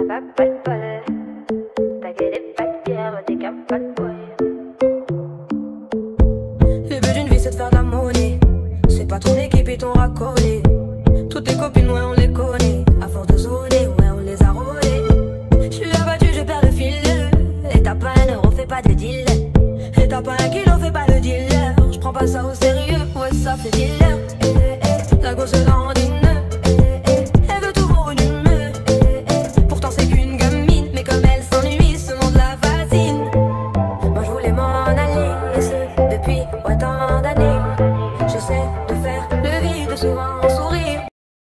Le but d'une vie c'est de faire de la monnaie. C'est pas ton équipe et ton racolé. Toutes tes copines ouais on les connaît. À force de zoner ouais on les a rôlées. J'suis abattu je perds le fil. Et t'as pas un euro fais pas de deal. Et t'as pas un kilo fais pas le dealer. J'prends pas ça au sérieux ouais ça fait deal.